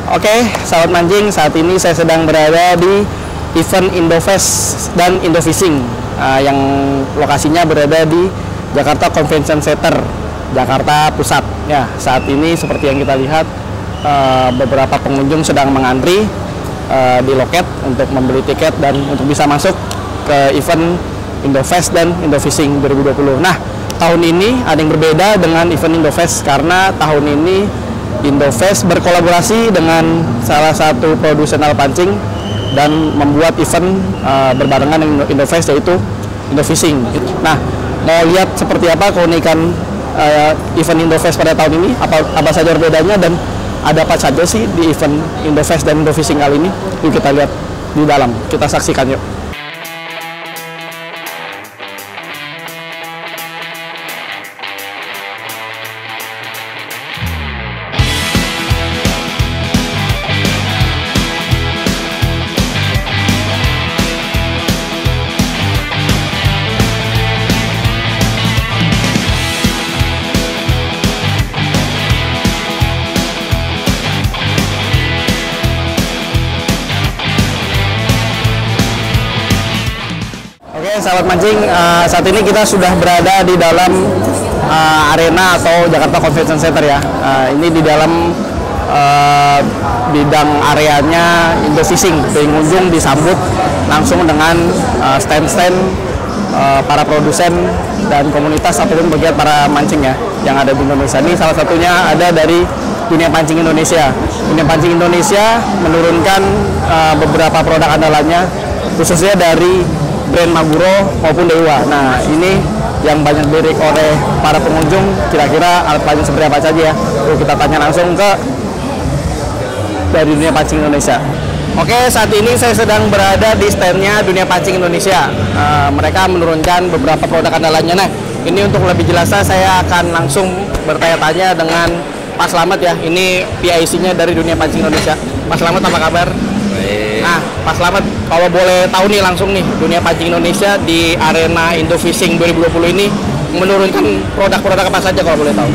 Oke, sahabat mancing, saat ini saya sedang berada di event Indofest dan Indofishing yang lokasinya berada di Jakarta Convention Center, Jakarta Pusat. Ya, saat ini seperti yang kita lihat beberapa pengunjung sedang mengantri di loket untuk membeli tiket dan untuk bisa masuk ke event Indofest dan Indofishing 2020. Nah, tahun ini ada yang berbeda dengan event Indofest karena tahun ini Indofest berkolaborasi dengan salah satu produsen alat pancing dan membuat event berbarengan dengan Indofest, yaitu Indofishing. Nah, mau lihat seperti apa keunikan event Indofest pada tahun ini, apa saja bedanya dan ada apa saja sih di event Indofest dan Indofishing kali ini. Yuk kita lihat di dalam, kita saksikan yuk. Oke, sahabat mancing, saat ini kita sudah berada di dalam arena atau Jakarta Convention Center ya. Ini di dalam bidang areanya Indofishing. Pengunjung disambut langsung dengan stand-stand para produsen dan komunitas ataupun bagian para mancing ya yang ada di Indonesia. Ini salah satunya ada dari Dunia Pancing Indonesia. Dunia Pancing Indonesia menurunkan beberapa produk andalannya, khususnya dari brand Maguro maupun Dewa. Nah, ini yang banyak dilirik oleh para pengunjung. Kira-kira alat pancing seperti apa saja ya? Yuk kita tanya langsung ke dari Dunia Pancing Indonesia. Oke, saat ini saya sedang berada di standnya Dunia Pancing Indonesia. Mereka menurunkan beberapa produk andalannya. Nah, ini untuk lebih jelasnya saya akan langsung bertanya-tanya dengan Pak Slamet ya. Ini PIC-nya dari Dunia Pancing Indonesia. Pak Slamet, apa kabar? Nah, Pak Slamet, kalau boleh tahu nih langsung nih, Dunia Pancing Indonesia di arena Indofishing 2020 ini menurunkan produk-produk apa saja kalau boleh tahu?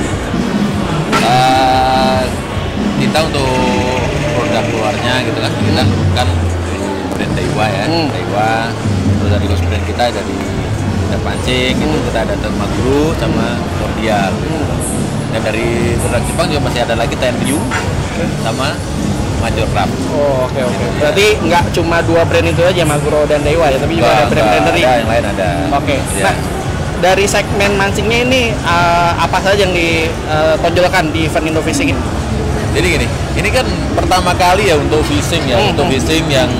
Kita untuk produk luarnya gitu kan, kita kan brand Dewa ya, Dewa, terus dari brand kita dari Dunia Pancing, itu kita ada Maguro sama Cordial. Dan dari produk Jepang juga masih ada lagi Tenryu sama Major Craft. Oh, oke. Berarti nggak cuma dua brand itu aja, Maguro dan Dewa ya, tapi juga ada brand-brand dari yang lain ada. Oke. Ya. Nah, dari segmen mancingnya ini apa saja yang ditonjolkan di event Indofishing ini? Jadi gini, ini kan pertama kali ya untuk fishing ya, untuk fishing yang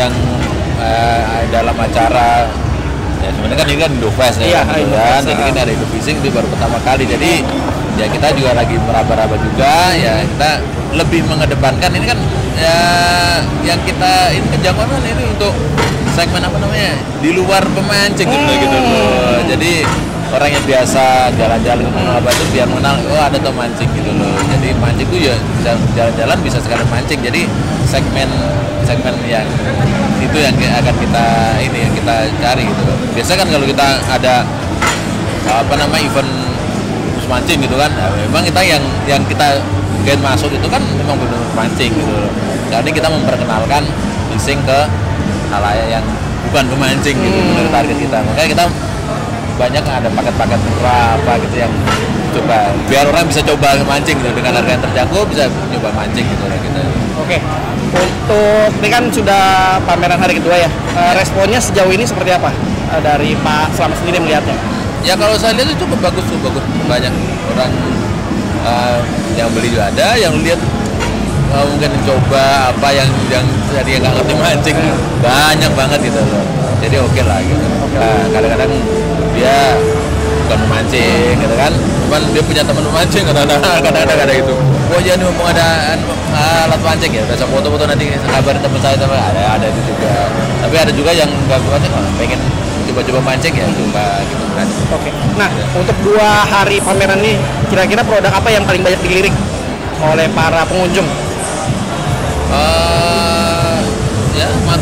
dalam acara ya sebenarnya kan ini kan Indofest ya, kan. Jadi ini ada Indofishing itu baru pertama kali. Jadi ya kita juga lagi meraba-raba juga ya, kita lebih mengedepankan ini kan ya yang kita ini kejangkauan ini untuk segmen apa namanya di luar pemancing gitu loh. Jadi orang yang biasa jalan-jalan apa itu biar mengenal ada tuh mancing gitu loh. Jadi mancing itu ya jalan-jalan bisa sekalian mancing. Jadi segmen yang itu yang akan kita yang kita cari gitu loh. Biasa kan kalau kita ada apa namanya event mancing gitu kan, nah, memang kita yang kita gen masuk itu kan memang benar-benar mancing gitu loh. Jadi kita memperkenalkan fishing ke halayak yang bukan pemancing gitu menurut target kita. Makanya kita banyak ada paket-paket murah apa gitu yang coba biar orang bisa coba mancing gitu dengan harga yang terjangkau, bisa coba mancing gitu lah kita. Oke. Untuk ini kan sudah pameran hari kedua ya. Responnya sejauh ini seperti apa dari Pak Slamet sendiri melihatnya? Ya kalau saya lihat itu cukup bagus, banyak orang yang beli juga ada, yang lihat mungkin coba apa yang tadi nggak ngerti mancing banyak banget gitu loh. Jadi oke lah gitu. Nah, kadang-kadang dia bukan memancing gitu kan, cuman dia punya teman memancing kadang-kadang ada itu. Oh ya, mumpung ada alat pancing ya, bisa foto-foto nanti kabarin teman saya sama ada itu juga. Tapi ada juga yang nggak pancing, pengen coba-coba mancing ya, coba gitu kan. Oke. Nah, untuk 2 hari pameran ini kira-kira produk apa yang paling banyak dilirik oleh para pengunjung? Ya Maguro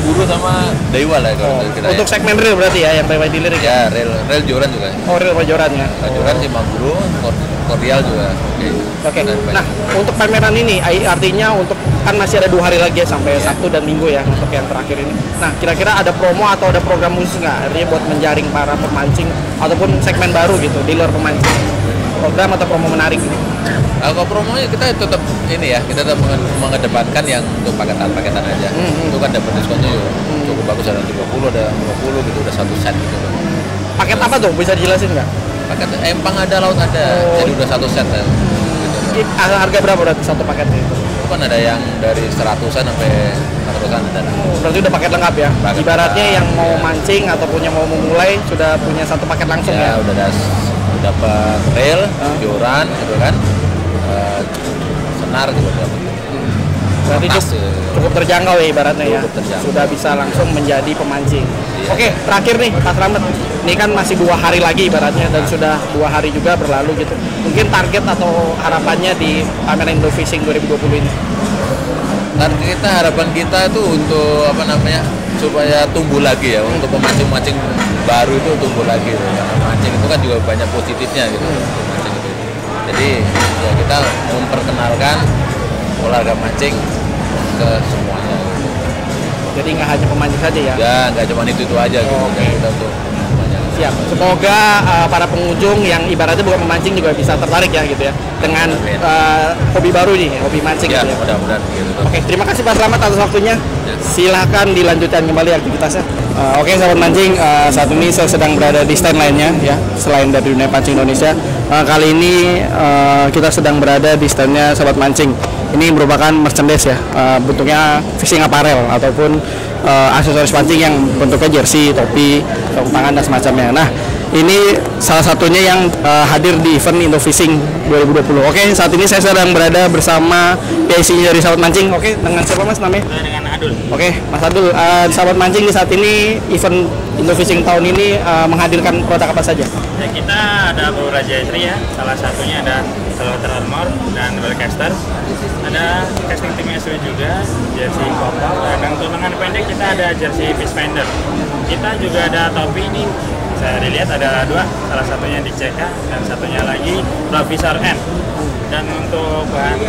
Maguro sama Daiwa lah kalau kita. Untuk segmen real berarti ya, yang BYD lirik Ya, rel Joran juga. Oh, real Joran ya. Joran sih Maguro, Cordial juga. Oke. Nah, untuk pameran ini artinya untuk kan masih ada 2 hari lagi ya sampai Sabtu dan Minggu ya untuk yang terakhir ini. Nah, kira-kira ada promo atau ada program khusus nggak? Artinya buat menjaring para pemancing ataupun segmen baru gitu di luar pemancing. Program atau promo menarik gitu. Kalau promonya kita tetap ini ya, kita tetap mengedepankan yang untuk paketan aja. Itu kan dapat diskonnya cukup bagus, ada 30, ada 50 gitu, udah 1 set gitu. Paket apa tuh? Bisa dijelasin nggak? Paket empang ada, laut ada, jadi udah 1 set ya. Gitu. Harga berapa berarti satu paketnya itu? Itu kan ada yang dari 100-an sampai 100-an ada. Berarti udah paket lengkap ya? Paket ibaratnya yang mau mancing ataupun yang mau memulai sudah punya satu paket langsung ya? Udah dapat reel, joran gitu kan, senar juga dapat. Berarti cukup terjangkau ya ibaratnya ya? Sudah bisa langsung menjadi pemancing. Iya. Oke, terakhir nih Pak Slamet, ini kan masih 2 hari lagi ibaratnya dan sudah 2 hari juga berlalu gitu. Mungkin target atau harapannya di pameran Indo Fishing 2020 ini? Harapan kita itu untuk apa namanya, supaya tumbuh lagi ya, untuk pemancing-mancing baru itu tumbuh lagi. Karena mancing itu kan juga banyak positifnya gitu. Mancing itu. Jadi ya kita memperkenalkan olahraga mancing ke semuanya. Jadi nggak hanya pemancing saja ya? Ya, nggak cuma itu aja gitu. Okay. Kita untuk semuanya. Siap. Semoga para pengunjung yang ibaratnya bukan memancing juga bisa tertarik ya gitu ya dengan hobi baru nih, hobi mancing ya, gitu ya. Mudah-mudahan gitu. Oke, terima kasih Pak Slamet atas waktunya. Ya. Silahkan dilanjutkan kembali aktivitasnya. Oke, sahabat mancing, saat ini saya sedang berada di stand lainnya ya, selain dari Dunia Pancing Indonesia. Kali ini kita sedang berada di standnya sahabat mancing. Ini merupakan merchandise ya, bentuknya fishing apparel ataupun aksesoris pancing yang bentuknya jersey, topi, sarung tangan dan semacamnya. Nah, ini salah satunya yang hadir di event Indo Fishing 2020. Oke, saat ini saya sedang berada bersama PIC dari sahabat mancing. Oke, dengan siapa Mas namanya? Dengan Adul. Oke, Mas Adul, sahabat mancing di saat ini event Indo Fishing tahun ini menghadirkan produk apa saja? Ya, kita ada beberapa jersey ya. Salah satunya ada Salvator Armor dan Wellcaster. Ada casting tim SW juga, jersey Popol. Dan untuk lengan pendek kita ada jersey Fishfinder. Kita juga ada topi ini. Saya dilihat ada 2, salah satunya di CK dan satunya lagi Provisor N. Dan untuk bahan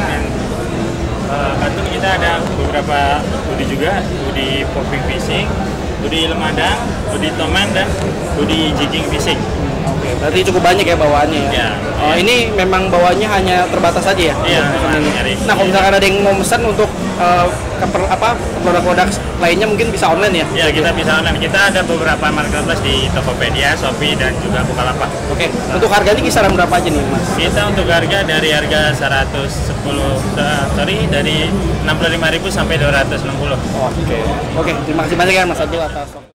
kantung kita ada beberapa hoodie juga, hoodie popping fishing, hoodie lemadang, hoodie toman dan hoodie jigging fishing. Oke, berarti cukup banyak ya bawaannya ya? Ya. Ini memang bawaannya hanya terbatas saja ya? Iya. Nah, kalau misalkan ada yang mau pesan untuk produk-produk lainnya mungkin bisa online ya? Ya, kita bisa online. Kita ada beberapa marketplace di Tokopedia, Shopee, dan juga Bukalapak. Oke, untuk harganya kisaran berapa aja nih Mas? Kita untuk harga dari harga 65.000 sampai 260. Oke, terima kasih banyak ya Mas Adul atas